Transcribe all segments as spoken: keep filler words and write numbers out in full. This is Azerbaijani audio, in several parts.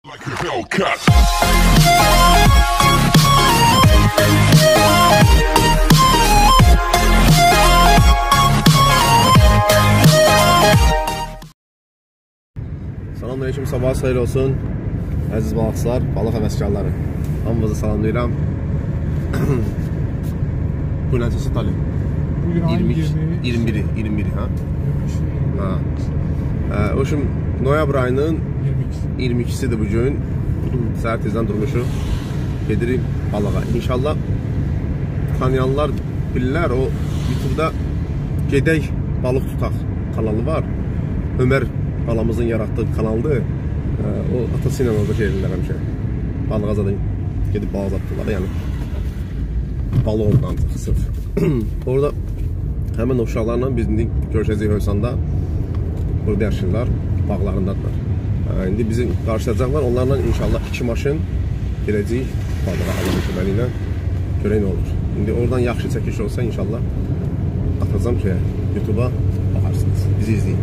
Salamünaleyküm, sabah xeyir olsun. Əziz balıqçılar, balıq həvəskarları. Hamınızı salamlayıram. Bu nəticəsi tali? iyirmi biri, iyirmi biri, ha? Ha. O şimdi noyabr ayının iyirmi ikisidir bugün. Səhər tezdən durmuşuq. Gedirik balığa. İnşallah tanıyanlar bilirlər, o YouTube'da Gedək Balıq Tutaq kanalı var. Ömer balamızın yarattığı kanaldır. O atasıyla orada şeylerler həmişə. Balığa zaten gedib balıq atdılar. Yəni balı oradan sırf. Orada həmin o uşaqlarla biz indi görüşəcəyik Höysanda. Burada yaşayırlar, bağlarındadılar. İndi bizi qarşılayacaqlar. Onlarla inşallah iki maşın geləcəyik balığa Allah'ın köməyi ilə. Görək nə olur. İndi oradan yaxşı çəkiş olsa inşallah atacağım ki YouTube'a bakarsınız. Bizi izleyin.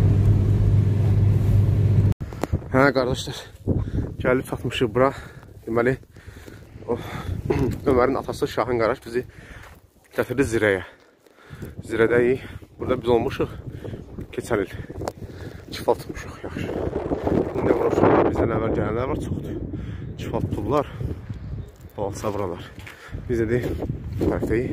Hə qardaşlar, gəlib çatmışıq bura. Deməli, o Ömərin atası Şahin qardaş bizi gətirdi Zirəyə. Zirədəyik. Burada biz olmuşuq. Keçən il çifal tutmuşuq, yaxşı. İndi vuruşuqlar, bizdən əvvəl gələnlər var, çoxdur. Çifal tutublar, balıqsa buralar. Biz də deyik, tərəfdəyik.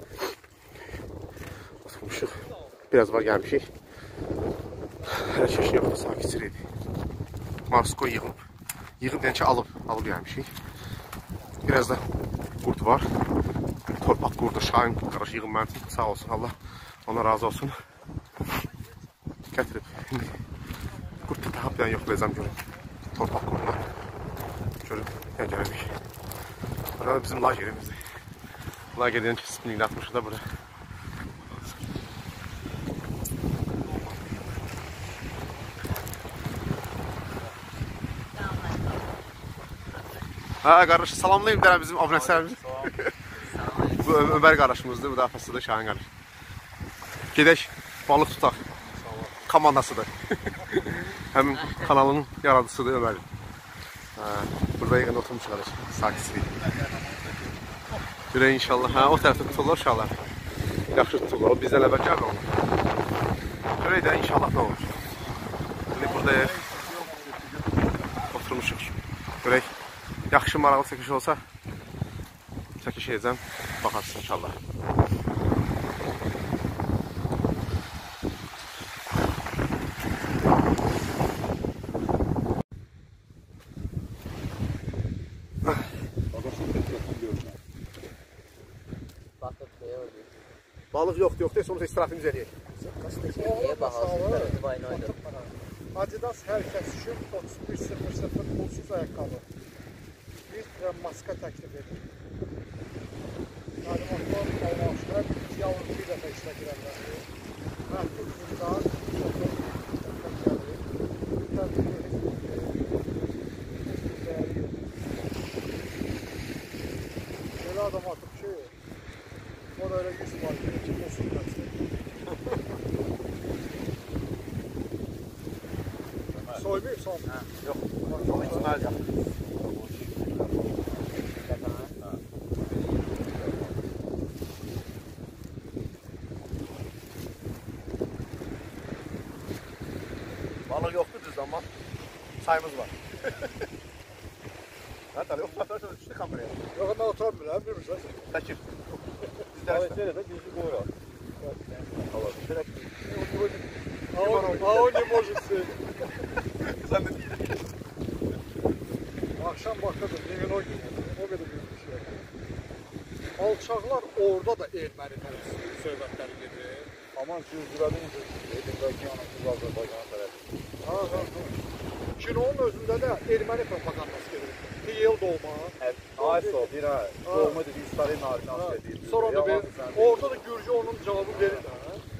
Tutmuşuq. Biraz var gəlmişik. Hər şey yoxdur, sakitçir idi. Marsko yığıb, yığıb yəni ki alıb, alıb gəlmişik. Biraz da qurd var. Torpaq qurdu, Şahin qardaş yığıb mənim üçün, sağ olsun Allah, ona razı olsun. Gətirib, indi qurd da daha bir dənə yoxlayacam görüm. Torpaq qurduna. Görüm, yəni gələrik. Burada bizim lagerimizdir. Lagerdən ki, spininglə atmışıq da burada. Ha qardaş, salamlayayım deyirəm bizim abunəçilərimizi. Bu Ömər qardaşımızdır, bu da afasıdır, Şahin qardaş. Gedək, balıq tutaq. Komandasıdır. Həmin kanalın yaradıcısıdır Ömər. Burada yığın oturmuş qardaş, sakitçilik. Görək inşallah, hə, o tərəfdə tutulur uşaqlar. Yaxşı tutulur, o bizdən əvvəl gəlir onlar. Görək də inşallah nə olur. İndi buradayıq. Oturmuşuq. Görək. Yaxşı maraqlı çəkiş olsa çəkiş edəcəm, baxarsın inşallah. Balıq yoxdur, yoxdur, sonra istirafimiz eləyək. Adidas hər kəs üçün otuz bir sıfır sıfır pulsuz ayaqqabı. Bir gram maska təklif edir. Məlumatlar paylaşlar, yalnız bir dəfə işlə girənlərdir. Məhdud miqdar, belə adam atıb ki, o da öyle yüz var ki, olsun qətsək. Soymayıb son? Yox, çok ihtimal yok. Balık yoktu düz ama sayımız var. Hatta yok, fotoğrafı düştü kameraya. Yok, ben oturmuyorum, bilmirsən. Kaçır. Evet, öyle de düzlü koyuyor. Allah, direkt. А он, а он не может сесть. Akşam bakırdım, yemin o gün, o qədər büyük bir şey. Alçaqlar orada da erməni tərəf söhbətləri gedir. Aman Gürcülərin Edindəki yanıqsız Azərbaycan'a tərəf. Ha, ha, ha. Kinonun özündə də erməni propagandası gedir. Tiyel dolma. Ayso, bir ha, dolma dedi, İsrail narinası dedi. Sonra da bir, orada da Gürcü onun cavabı verir də.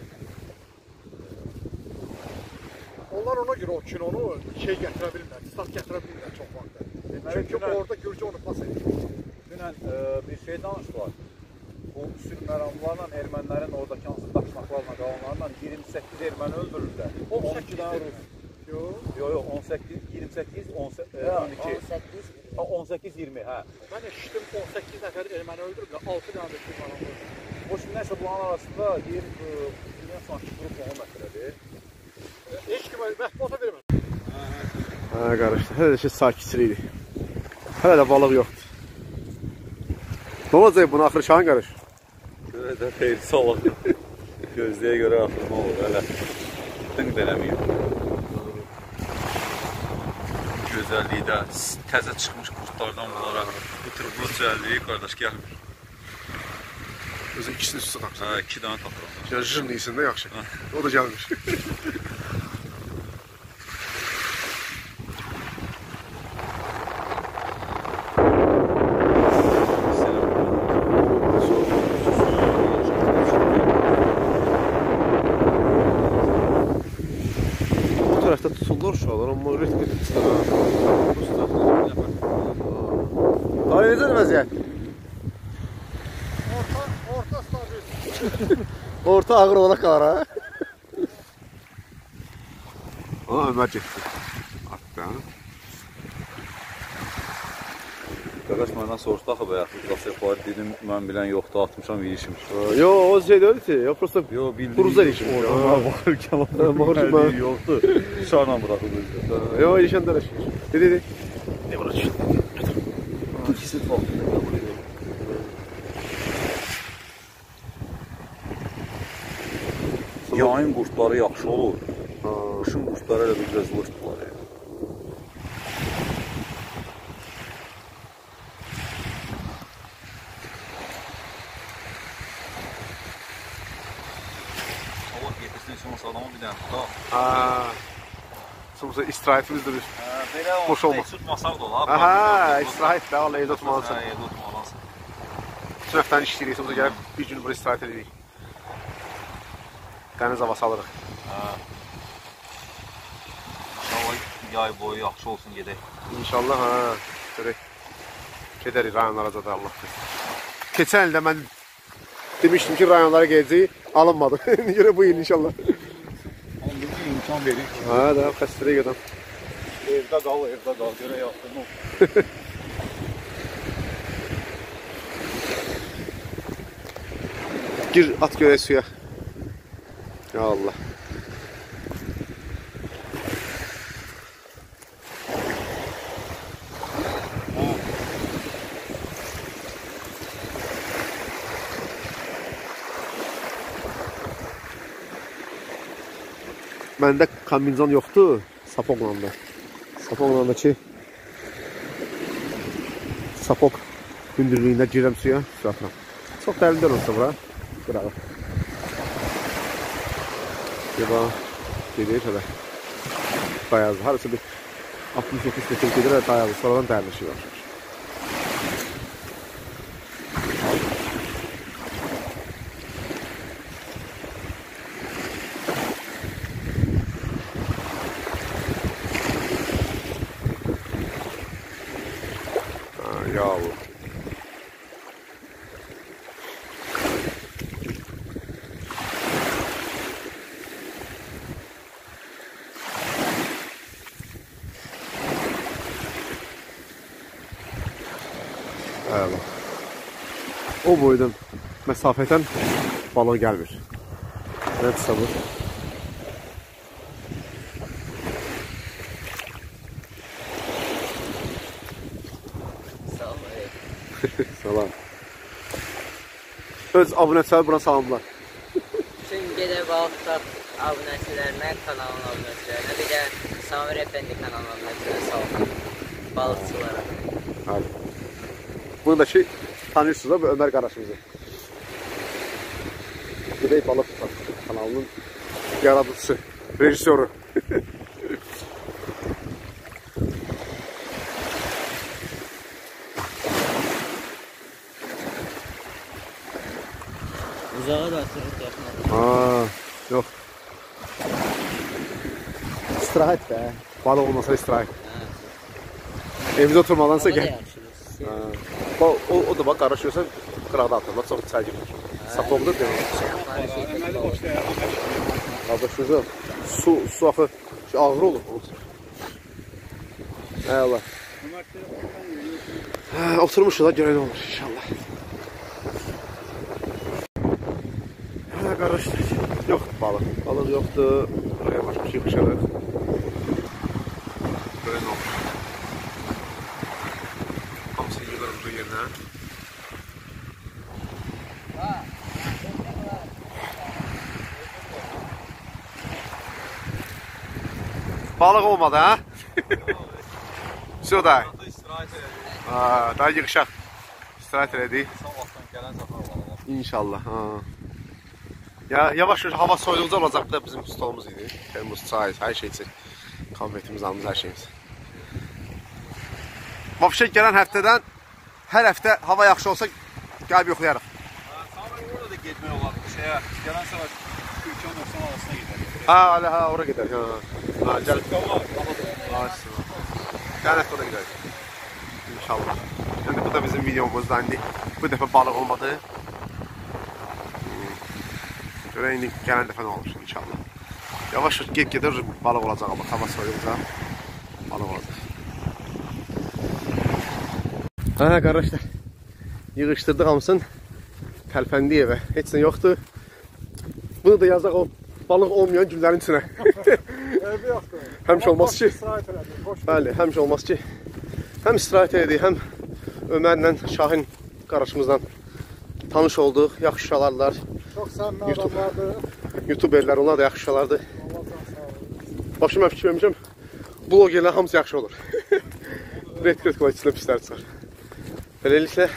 Onlar ona göre o kinonu şey gətirə bilmirlər, stat gətirə bilmirlər çox vaxtda. Çünki orada Gürcü onu pas edir. Dünən e, bir şey danışdılar. Bu sülhməramlarla ermənilərin oradakı hansı daşnaqlarla, qalanlarla iyirmi səkkiz erməni öldürürlər. on iki dənə Rus. Yox. Yox, yox, on səkkiz, iyirmi səkkiz, on iki. on səkkiz, iyirmi, hə. Mən eşitdim on səkkiz nəfər erməni öldürüb də altı dənə də Türkmen öldürüb. O şimdi nəysə bunların arasında deyir, bilən sanki qrup olan məsələdir. Heç kimə mətbuata vermir. Hə, qarışdı. Hələ də şey sakitçilikdir. Hələ də balıq yoxdur. Nə olacaq bunu axırı şahın qarış? Görə də xeyri salaq. Gözləyə görə axırma olur, hələ. Dınq dənəmiyim. Gözəlliyi də təzə çıxmış qurtlardan bunlara bu tür bu gözəlliyi qardaş gəlmir. Özü ikisini üstə tapsın. Hə, iki dənə tapıram. Jırın iyisində yaxşı. O da gəlmir. Bu tərəfdə tutulur uşaqlar, amma ritmi tutulur. Dayı necədir vəziyyət? Orta, orta stabil. Orta ağır olarak kalır ha. Aa Ömer çekti. Hatta. Qardaş məndən soruşdu axı bayaq, qası yapar dedim, mən bilən yoxdur, atmışam, ilişmiş. Yo o şey değil ki, ya prosta Yo, bildim. kuruza ilişmiş. Oradan baxırkən Baxırkən yoxdur. Şarla buraxılır. Yo ilişən də ilişmiş. Dedi dedi. Ne bırak işte. İkisi farklı. Yayın qurtları yaxşı olur. Qışın qurtları elə bir biraz vırtdılar. Allah getirsin, sonrası adamı bir dənə tuta. Haa. Sonuçta istirahətimizdir biz. Belə boş olma. tutmasaq da olar. Aha, istirahət də, valla evdə tutmalısın. Hə, evdə tutmalısın. Bütün həftəni işləyirik, sonuçta gəlib bir gün burada istirahət edirik. Dəniz havası alırıq. İnşallah yay boyu yaxşı olsun, gedək. İnşallah, ha. Görək. Gedərik rayonlara da Allah. Keçən ildə mən demişdim ki, rayonlara gedəcəyik, alınmadı. Görə bu il inşallah. Ondaki imkan verir. Ha, da xəstəliyə gedəm. Evdə qal, evdə qal, görə yaxdırma. Gir, at görək suya. Ya Allah. Məndə kombinzon yoxdur, sapokla. Sapokla ki sapok hündürlüyündə girəm suya, su atıram. Çox dərin deyil olsa bura. Qırağı. Yaba gedir hələ. Dayazı. Harası bir altmış yetmiş metr gedir və dayazı. Sonradan dəyərləşir var. Yağlı. Evet. O boydan mesafeden balon gelmir. Evet sabır. Salam. Öz abunəçiləri buna salamlar. Bütün gedə balıqlar abunəçilərinə, kanalın abunəçilərinə, bir də Samir Efendi kanalın abunəçilərinə salam. Balıqçılara. Hadi. Bunu da ki, tanıyorsunuz da bu Ömer qardaşımızı. Gedək balıq tutar kanalının yaradıcısı, rejisyoru. Uzağa da atırıq yaxına. Haa, yox. İstirahət də. Balıq olmasa istirahət. Evdə oturmalansa gəl. O, o, o da bak qarışıyorsa qıraqda atırlar, çox çay girir. Sapogdur demək. Qardaşınıza su, su axı ağır olur. Eyvallah. Hə, oturmuşuz da görən olur inşallah. Hə, qardaşlar. Yoxdur balıq. Balıq yoxdur. Buraya başqa şey qışarıq. Görən olur. Hamısı yığılır bu yerine. Balıq olmadı ha? Все da. Daha yığışaq. İstirahət elədik. İnşallah. Ya yavaş yavaş hava soyduğunca olacaq da bizim stolumuz idi. Termos, çay, her şey için. Konfetimiz, alımız, her şeyimiz. Vəbşə gələn həftədən hər həftə hava yaxşı olsa gəlib yoxlayarıq. Sonra orada da getmək olar. Şeyə, gələn səfər Türkiyə nöqsan arasına gedərik. Ha, hələ ha, ora gedərik. Ha, ha, gəl. Gələn həftə da gedərik. İnşallah. Yəni bu da bizim videomuzdan indi. Bu dəfə balıq olmadı. Görə indi gələn dəfə nə olur inşallah. Yavaş get gedir balıq olacaq amma hava soyunca balıq olacaq. Hə, qardaşlar. Yığışdırdıq hamısını. Tərpəndi evə. Heç nə yoxdur. Bunu da yazaq o balıq olmayan günlərin içinə. Evdə yoxdur. Həmişə olmaz ki. Bəli, həmişə olmaz ki. Həm istirahət edik, həm Ömərlə, Şahin qardaşımızla tanış olduq. Yaxşı uşaqlardılar. Çox səmimi adamlardır. YouTuberlər, onlar da yaxşı uşaqlardır. Başıma fikir vermişəm. Blogerlər hamısı yaxşı olur. Red Red kvalitəsində pislər çıxar. Beləliklə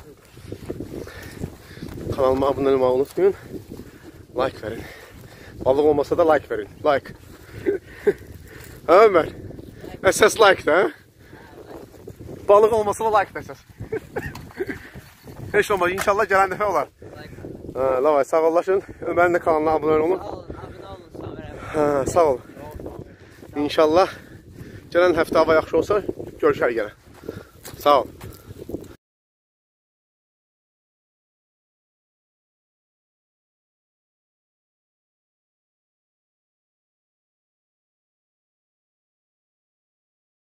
kanalıma abunə olmağı unutmayın. Like verin. Balıq olmasa da like verin. Like. Hə Ömər? Əsas like da, hə? Balıq olmasa da like da əsas. Heç olmaz. İnşallah gələn dəfə olar. Hə, lavay, sağollaşın. Ömərin də kanalına abunə olun. Abunə olun, Samir əmi. Hə, sağ ol. İnşallah gələn həftə hava yaxşı olsa görüşər yenə. Sağ ol.